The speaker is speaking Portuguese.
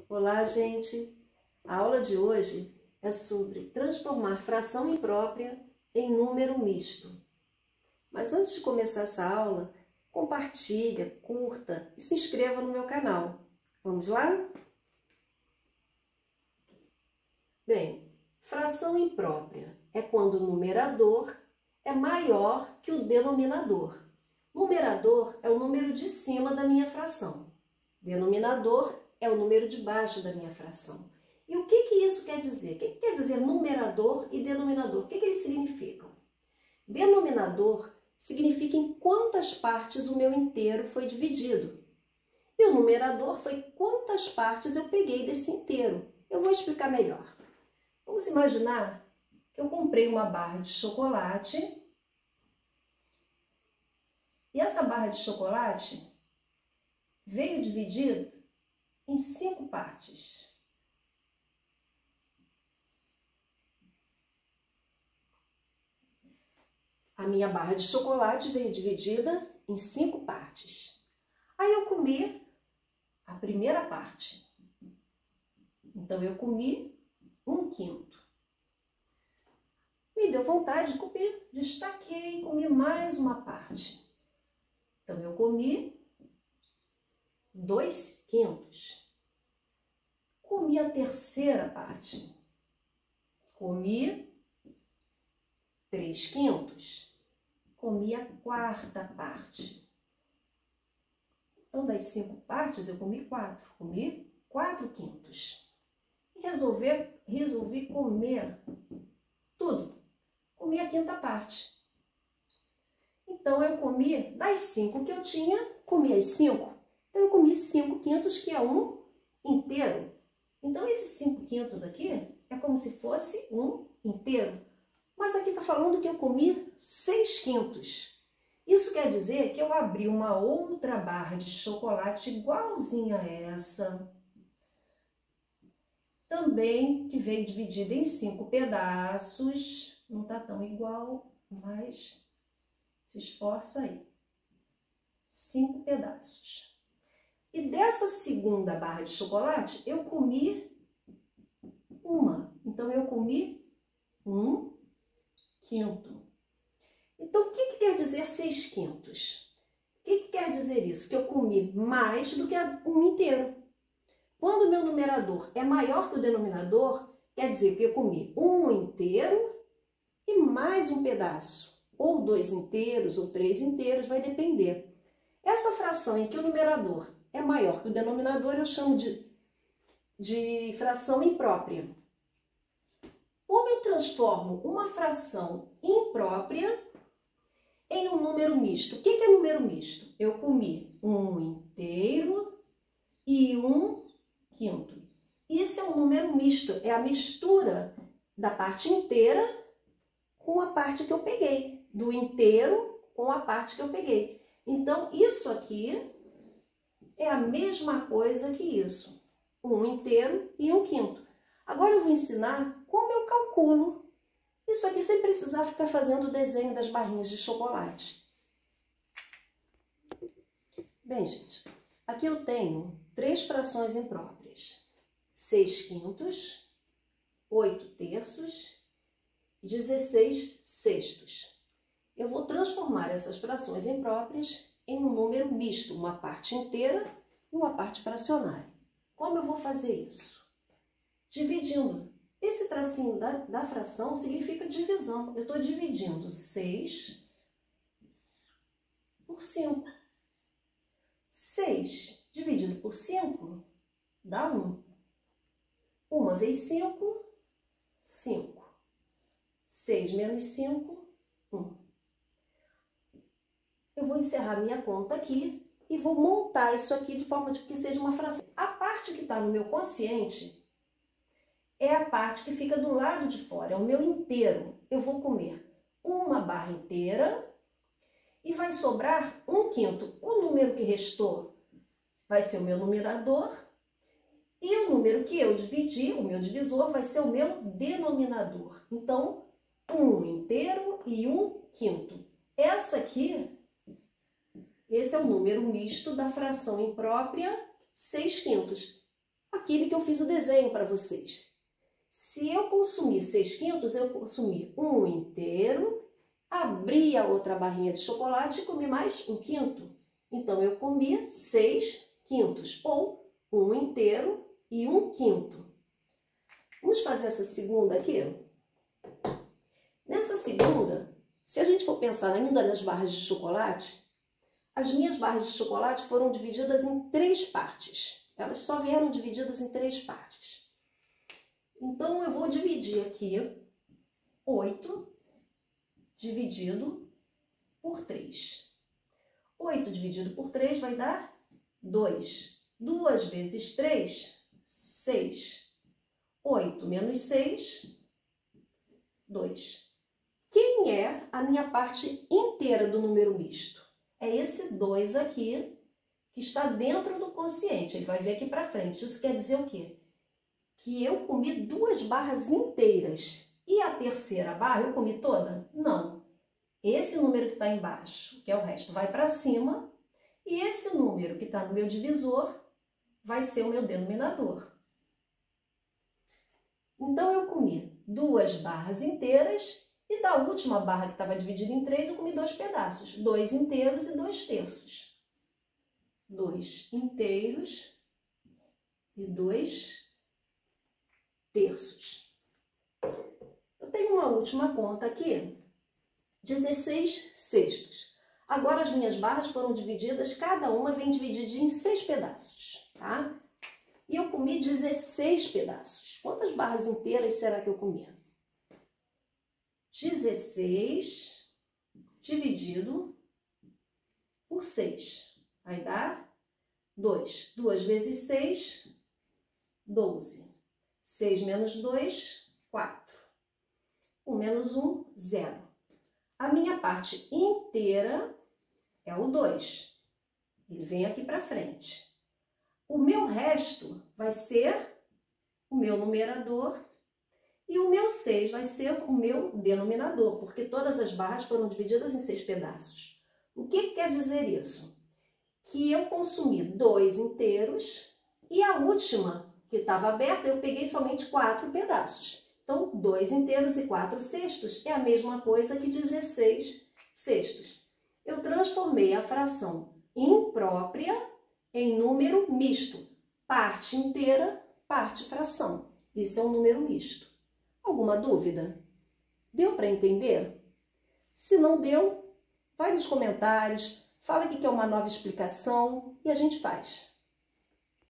Olá, gente! A aula de hoje é sobre transformar fração imprópria em número misto. Mas antes de começar essa aula, compartilha, curta e se inscreva no meu canal. Vamos lá? Bem, fração imprópria é quando o numerador é maior que o denominador. Numerador é o número de cima da minha fração. Denominador é o número de baixo da minha fração. E o que isso quer dizer? O que quer dizer numerador e denominador? O que eles significam? Denominador significa em quantas partes o meu inteiro foi dividido. E o numerador foi quantas partes eu peguei desse inteiro. Eu vou explicar melhor. Vamos imaginar que eu comprei uma barra de chocolate. E essa barra de chocolate veio dividida em 5 partes. A minha barra de chocolate veio dividida em 5 partes. Aí eu comi a primeira parte. Então, eu comi 1/5. Me deu vontade de comer, destaquei e comi mais uma parte. Então, eu comi 2/5. Comi a terceira parte. Comi 3/5. Comi a quarta parte. Então, das 5 partes, eu comi 4. Comi 4/5. E resolvi comer tudo. Comi a quinta parte. Então, eu comi das 5 que eu tinha, comi as 5. Então, eu comi 5/5, que é um inteiro. Então, esses 5/5 aqui é como se fosse um inteiro. Mas aqui está falando que eu comi 6/5. Isso quer dizer que eu abri uma outra barra de chocolate igualzinha a essa. Também que veio dividida em 5 pedaços. Não está tão igual, mas se esforça aí. 5 pedaços. E dessa segunda barra de chocolate, eu comi uma. Então, eu comi 1/5. Então, o que quer dizer 6/5? O que quer dizer isso? Que eu comi mais do que um inteiro. Quando o meu numerador é maior que o denominador, quer dizer que eu comi um inteiro e mais um pedaço. Ou 2 inteiros, ou 3 inteiros, vai depender. Essa fração em que o numerador é maior que o denominador, eu chamo de fração imprópria. Como eu transformo uma fração imprópria em um número misto? O que é número misto? Eu comi um inteiro e 1/5. Isso é um número misto, é a mistura da parte inteira com a parte que eu peguei, do inteiro com a parte que eu peguei. Então, isso aqui é a mesma coisa que isso, 1 inteiro e 1/5. Agora eu vou ensinar como eu calculo isso aqui sem precisar ficar fazendo o desenho das barrinhas de chocolate. Bem, gente, aqui eu tenho 3 frações impróprias: 6/5, 8/3 e 16/6. Eu vou transformar essas frações impróprias em um número misto, uma parte inteira e uma parte fracionária. Como eu vou fazer isso? Dividindo. Esse tracinho da fração significa divisão. Eu estou dividindo 6 por 5. 6 dividido por 5 dá 1. 1 vezes 5, 5. 6 menos 5, 1. Eu vou encerrar minha conta aqui e vou montar isso aqui de forma de que seja uma fração. A parte que está no meu quociente é a parte que fica do lado de fora, é o meu inteiro. Eu vou comer uma barra inteira e vai sobrar 1/5. O número que restou vai ser o meu numerador e o número que eu dividi, o meu divisor, vai ser o meu denominador. Então, 1 inteiro e 1/5. Esse é o número misto da fração imprópria 6/5. aquele que eu fiz o desenho para vocês. Se eu consumir 6/5, eu consumi 1 inteiro, abri a outra barrinha de chocolate e comi mais 1/5. Então, eu comi 6/5, ou 1 inteiro e 1/5. Vamos fazer essa segunda aqui? Nessa segunda, se a gente for pensar ainda nas barras de chocolate, as minhas barras de chocolate foram divididas em 3 partes. Elas só vieram divididas em 3 partes. Então, eu vou dividir aqui 8 dividido por 3. 8 dividido por 3 vai dar 2. 2 vezes 3, 6. 8 menos 6, 2. Quem é a minha parte inteira do número misto? É esse 2 aqui, que está dentro do quociente. Ele vai vir aqui para frente. Isso quer dizer o quê? Que eu comi 2 barras inteiras. E a terceira barra eu comi toda? Não. Esse número que está embaixo, que é o resto, vai para cima. E esse número que está no meu divisor vai ser o meu denominador. Então, eu comi 2 barras inteiras e da última barra que estava dividida em 3, eu comi 2 pedaços. 2 inteiros e 2 terços. 2 inteiros e 2 terços. Eu tenho uma última conta aqui, 16 sextos. Agora as minhas barras foram divididas, cada uma vem dividida em 6 pedaços, tá? E eu comi 16 pedaços. Quantas barras inteiras será que eu comi? 16 dividido por 6. Vai dar 2. 2 vezes 6, 12. 6 menos 2, 4. 1 menos 1, 0. A minha parte inteira é o 2. Ele vem aqui para frente. O meu resto vai ser o meu numerador e o meu 6 vai ser o meu denominador, porque todas as barras foram divididas em 6 pedaços. O que quer dizer isso? Que eu consumi 2 inteiros e a última, que estava aberta, eu peguei somente 4 pedaços. Então, 2 inteiros e 4 sextos é a mesma coisa que 16 sextos. Eu transformei a fração imprópria em número misto. Parte inteira, parte fração. Isso é um número misto. Alguma dúvida? Deu para entender? Se não deu, vai nos comentários, fala que quer uma nova explicação e a gente faz.